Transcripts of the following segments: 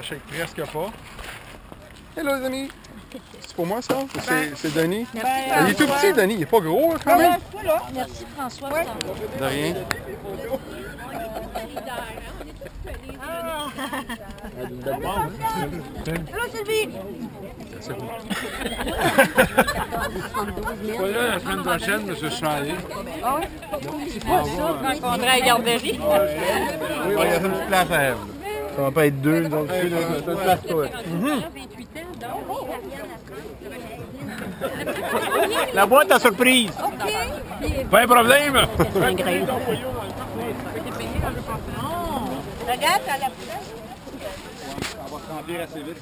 shake presque pas. Hello les amis! C'est pour moi ça? C'est Denis? Il est tout petit Denis, il est pas gros là, quand même? Merci François. De rien. Hello Sylvie! C'est bon. Pas là la semaine prochaine, mais je suis allé. Ah oui? Rencontrer à la garderie. Oui, il y a une petite place à elle. Ça va pas être deux, donc c'est une place pour elle. La boîte à surprise! Pas un problème! Regarde, à la poubelle. On va se remplir assez vite.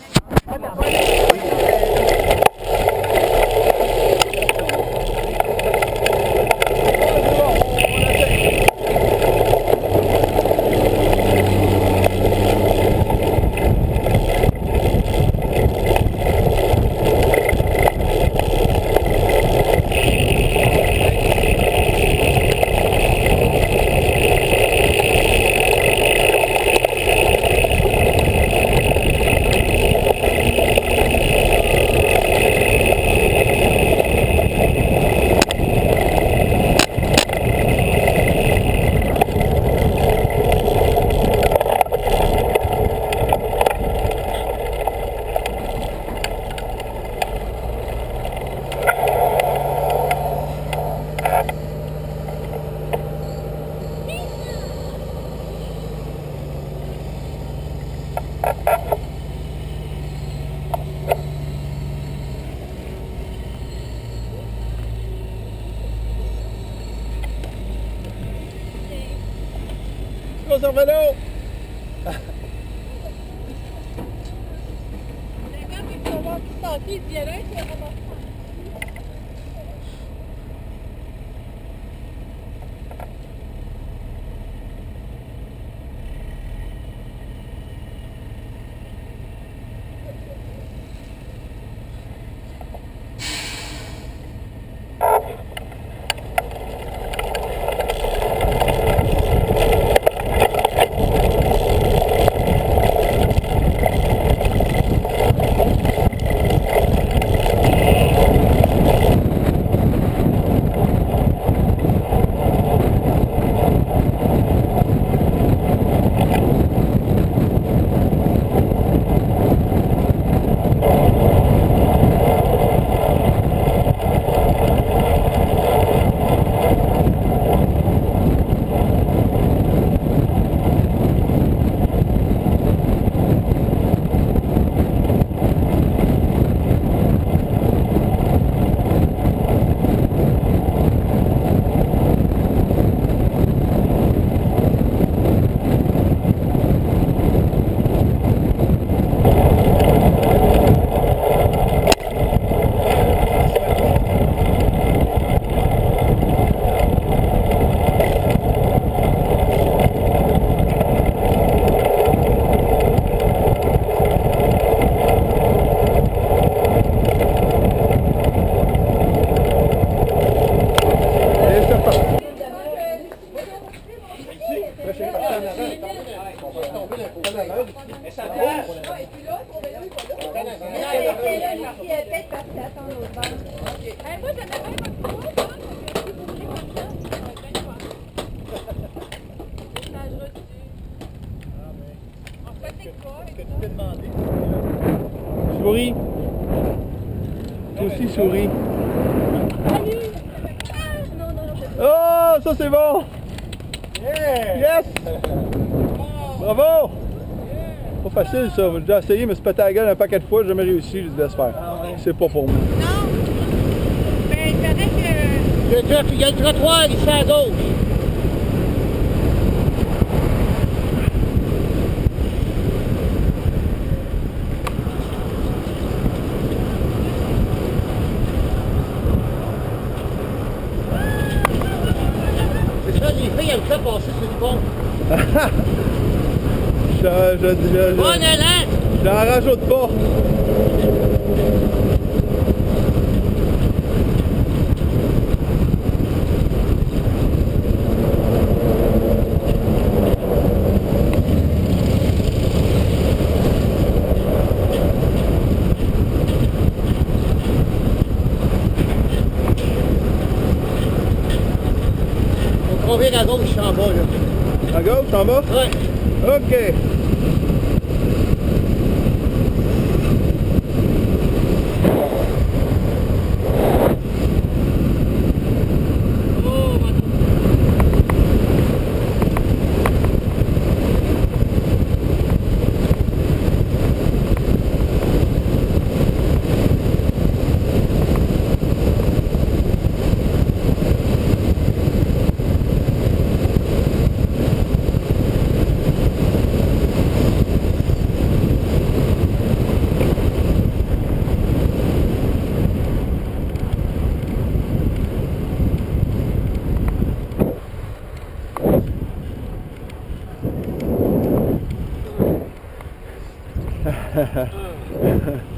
Sur vélo! Souris. Toi aussi, souris. Oh, ça c'est bon! Yes! Bravo! Pas facile ça, j'ai déjà essayé, mais c'est pété à la gueule un paquet de fois, j'ai jamais réussi, je devais se faire. C'est pas pour moi. Non! Ben, il paraît que... Il y a le trottoir ici à gauche. C'est ça, les filles aiment ça passer sur le pont. Bon élan! J'en rajoute pas. On vient à gauche, en bas, là. À gauche, en bas? Ouais. OK. Ha ha ha.